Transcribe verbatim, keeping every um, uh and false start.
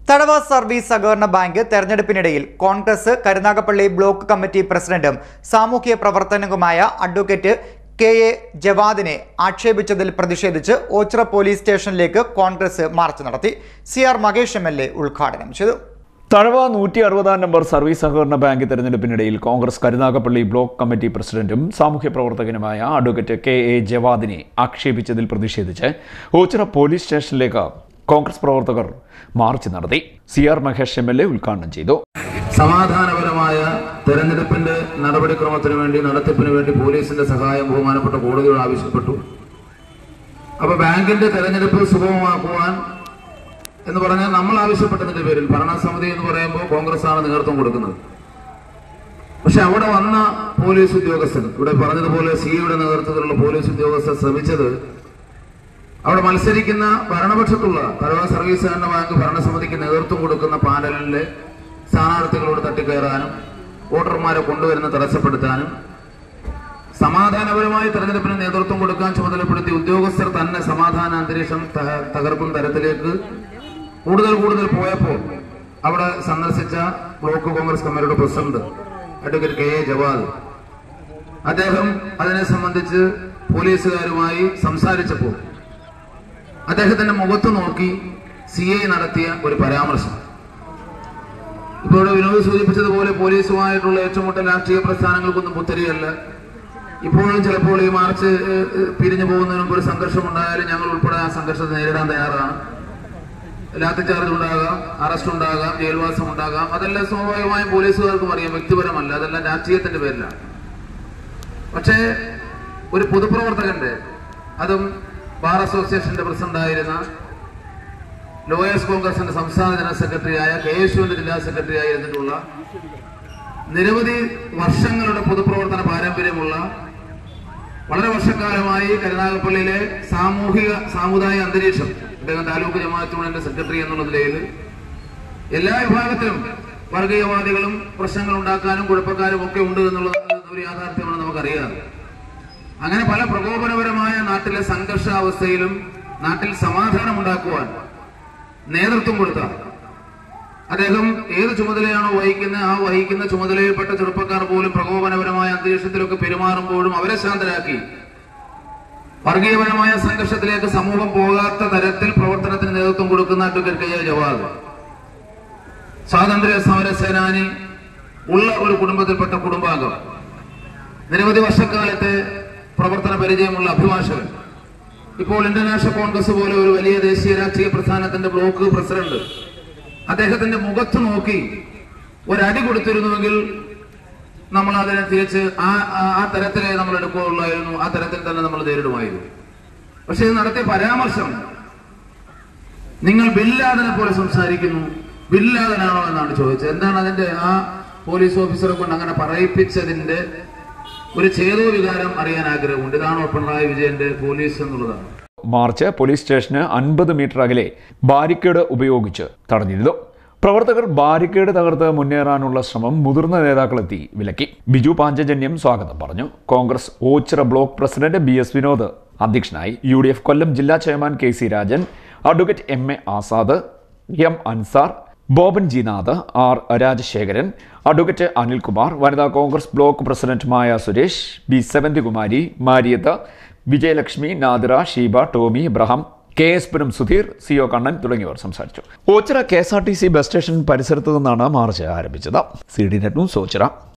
Thazhava service സഹകരണ bank തെരഞ്ഞെടുപ്പിനിടയിൽ Congress Karunagappally block committee പ്രസിഡന്റും സാമൂഹ്യ പ്രവർത്തകനുമായ അഡ്വക്കേറ്റ് കെ എ ജവാദിനെ ആക്ഷേപിച്ചതിൽ പ്രതിഷേധിച്ച് ഓച്ചിറ പോലീസ് സ്റ്റേഷനിലേക്ക് കോൺഗ്രസ് മാർച്ച് നടത്തി. C R Mahesh M L A ഉദ്ഘാടനം ചെയ്തു. തഴവ നൂറ്റി അറുപതാം നമ്പർ സർവീസ് സഹകരണ ബാങ്ക് തെരഞ്ഞെടുപ്പിനിടയിൽ കോൺഗ്രസ് കരുനാഗപ്പള്ളി ബ്ലോക്ക് കമ്മിറ്റി പ്രസിഡന്റും സാമൂഹ്യ പ്രവർത്തകനുമായ അഡ്വക്കേറ്റ് കെ എ ജവാദിനെ ആക്ഷേപിച്ചതിൽ പ്രതിഷേധിച്ച് ഓച്ചിറ പോലീസ് സ്റ്റേഷനിലേക്ക് കോൺഗ്രസ് പ്രവർത്തകർ മാർച്ച് നടത്തി. C R Mahesh M L A ഉദ്ഘാടനം ചെയ്തു. സമാധാനപരമായ തെരഞ്ഞെടുപ്പിന്റെ നടപടിക്രമത്തിന് വേണ്ടി നടത്തിപ്പിന് വേണ്ടി പോലീസിന്റെ സഹായം ബഹുമാനപ്പെട്ട കോടതിയോട് ആവശ്യപ്പെട്ടു. അപ്പൊ ബാങ്കിന്റെ തെരഞ്ഞെടുപ്പ് സുഗമമാക്കുവാൻ എന്ന് പറഞ്ഞാൽ നമ്മൾ ആവശ്യപ്പെട്ടതിന്റെ പേരിൽ ഭരണസമിതി എന്ന് പറയുമ്പോൾ കോൺഗ്രസ് ആണ് നേതൃത്വം കൊടുക്കുന്നത്. പക്ഷെ അവിടെ വന്ന പോലീസ് ഉദ്യോഗസ്ഥർ, ഇവിടെ പറഞ്ഞതുപോലെ സിയുടെ നേതൃത്വത്തിലുള്ള പോലീസ് ഉദ്യോഗസ്ഥർ ശ്രമിച്ചത് അവിടെ മത്സരിക്കുന്ന ഭരണപക്ഷത്തുള്ള തഴവ സർവീസ് സഹകരണ ബാങ്ക് ഭരണസമിതിക്ക് നേതൃത്വം കൊടുക്കുന്ന പാനലിലെ സ്ഥാനാർത്ഥികളോട് തട്ടിക്കയറാനും വോട്ടർമാരെ കൊണ്ടുവരുന്ന തടസ്സപ്പെടുത്താനും സമാധാനപരമായി തെരഞ്ഞെടുപ്പിന് നേതൃത്വം കൊടുക്കാൻ ചുമതലപ്പെടുത്തിയ ഉദ്യോഗസ്ഥർ തന്നെ സമാധാന അന്തരീക്ഷം തകർക്കുന്ന തരത്തിലേക്ക് കൂടുതൽ കൂടുതൽ പോയപ്പോൾ അവിടെ സന്ദർശിച്ച ബ്ലോക്ക് കോൺഗ്രസ് കമ്മിറ്റിയുടെ president advocate K A Jawad അദ്ദേഹം അതിനെ സംബന്ധിച്ച് പോലീസുകാരുമായി സംസാരിച്ചപ്പോൾ അദ്ദേഹത്തിന്റെ മുഖത്ത് നോക്കി സി ഐ നടത്തിയ ഒരു പരാമർശം. ഇപ്പോൾ വിനോദ് സൂചിപ്പിച്ചതുപോലെ പോലീസുമായിട്ടുള്ള ഏറ്റുമുട്ടൽ രാഷ്ട്രീയ പ്രസ്ഥാനങ്ങൾക്കൊന്നും പുത്തരിയല്ല. ഇപ്പോഴും ചിലപ്പോൾ ഈ മാർച്ച് പിരിഞ്ഞു പോകുന്നതിന് മുമ്പ് ഒരു സംഘർഷം ഉണ്ടായാലും ഞങ്ങൾ ഉൾപ്പെടെ ആ സംഘർഷത്തെ നേരിടാൻ തയ്യാറാണ്. ലാത്തിചാർജ് ഉണ്ടാകാം, അറസ്റ്റ് ഉണ്ടാകാം, ജയിൽവാസം ഉണ്ടാകാം. അതെല്ലാം സ്വാഭാവികമായും പോലീസുകാർക്കും അറിയാം, വ്യക്തിപരമല്ല, അതെല്ലാം രാഷ്ട്രീയത്തിന്റെ പേരിലാണ്. പക്ഷേ ഒരു പൊതുപ്രവർത്തകന്റെ, അതും ബാർ അസോസിയേഷന്റെ പ്രസിഡന്റായിരുന്ന ലോയേഴ്സ് കോൺഗ്രസിന്റെ സംസ്ഥാന ജനറൽ സെക്രട്ടറിയായ കെ എസ് യുവിന്റെ ജില്ലാ സെക്രട്ടറി ആയിരുന്നിട്ടുള്ള നിരവധി വർഷങ്ങളുടെ പൊതുപ്രവർത്തന പാരമ്പര്യമുള്ള വളരെ വർഷക്കാലമായി കരുനാഗപ്പള്ളിയിലെ സാമൂഹിക സാമുദായിക അന്തരീക്ഷം, അദ്ദേഹം താലൂക്ക് ജമാഅത്ത് യൂണിയന്റെ സെക്രട്ടറി എന്നുള്ള നിലയിൽ എല്ലാ വിഭാഗത്തിലും വർഗീയവാദികളും പ്രശ്നങ്ങൾ ഉണ്ടാക്കാനും കുഴപ്പക്കാരും ഒക്കെ ഉണ്ട് എന്നുള്ളത് ഒരു യാഥാർത്ഥ്യമാണ് നമുക്കറിയാം. അങ്ങനെ പല പ്രകോപനപരമായ നാട്ടിലെ സംഘർഷാവസ്ഥയിലും നാട്ടിൽ സമാധാനം ഉണ്ടാക്കുവാൻ നേതൃത്വം കൊടുത്ത അദ്ദേഹം ഏത് ചുമതലയാണോ വഹിക്കുന്നത് ആ വഹിക്കുന്ന ചുമതലയിൽപ്പെട്ട ചെറുപ്പക്കാർ പോലും പ്രകോപനപരമായ അന്തരീക്ഷത്തിലൊക്കെ പെരുമാറുമ്പോഴും അവരെ ശാന്തരാക്കി വർഗീയപരമായ സംഘർഷത്തിലേക്ക് സമൂഹം പോകാത്ത തരത്തിൽ പ്രവർത്തനത്തിന് നേതൃത്വം കൊടുക്കുന്ന അഡ്വക്കേറ്റ് കെ എ ജവാദ് സ്വാതന്ത്ര്യ സമര സേനാനി ഉള്ള ഒരു കുടുംബത്തിൽപ്പെട്ട കുടുംബാംഗം, നിരവധി വർഷക്കാലത്തെ പ്രവർത്തന പരിചയമുള്ള അഭിഭാഷകൻ, ഇപ്പോൾ ഇന്റർനാഷണൽ കോൺഗ്രസ് പോലെ ഒരു വലിയ ദേശീയ രാഷ്ട്രീയ പ്രസ്ഥാനത്തിന്റെ ബ്ലോക്ക് പ്രസിഡന്റ്, അദ്ദേഹത്തിന്റെ മുഖത്ത് നോക്കി ഒരടി കൊടുത്തിരുന്നുവെങ്കിൽ നമ്മൾ അതിനെ തിരിച്ച് ആ ആ തരത്തിലേ നമ്മൾ എടുക്കുകയുള്ളായിരുന്നു, ആ തരത്തിൽ തന്നെ നമ്മൾ നേരിടുമായിരുന്നു. പക്ഷെ ഇത് നടത്തിയ പരാമർശം, നിങ്ങൾ ബില്ലാദനെ പോലെ സംസാരിക്കുന്നു, ബില്ലാദനാണോ എന്നാണ് ചോദിച്ചത്. എന്താണ് അതിന്റെ ആ പോലീസ് ഓഫീസറെ കൊണ്ട് അങ്ങനെ പറയിപ്പിച്ചതിന്റെ ഒരു ചേതോ വികാരം അറിയാൻ ആഗ്രഹമുണ്ട്. ഇതാണോ പിണറായി വിജയന്റെ പോലീസ് എന്നുള്ളതാണ്. മാർച്ച് പോലീസ് സ്റ്റേഷന് അൻപത് മീറ്റർ അകലെ ബാരിക്കേഡ് ഉപയോഗിച്ച് തടഞ്ഞിരുന്നു. പ്രവർത്തകർ ബാരിക്കേഡ് തകർത്ത് മുന്നേറാനുള്ള ശ്രമം മുതിർന്ന നേതാക്കളെത്തി വിലക്കി. ബിജു പാഞ്ചജന്യം സ്വാഗതം പറഞ്ഞു. Congress Oachira block president B S Vinod അധ്യക്ഷനായി. യു ഡി എഫ് കൊല്ലം ജില്ലാ chairman K C Rajan, advocate M A Azad, M Ansar, Boban Jinath, R Rajasekharan, advocate Anilkumar, വനിതാ Congress block president Maya Suresh, B Sevanthikumari, Mariyath, Vijayalakshmi, Nadira, Sheeba, Tomy, Ibrahim, K S Puram, Sudheer, C O Kannan തുടങ്ങിയവർ സംസാരിച്ചു. Oachira K S R T C bus station പരിസരത്തു നിന്നാണ് മാർച്ച് ആരംഭിച്ചത്. C D net news Ochira.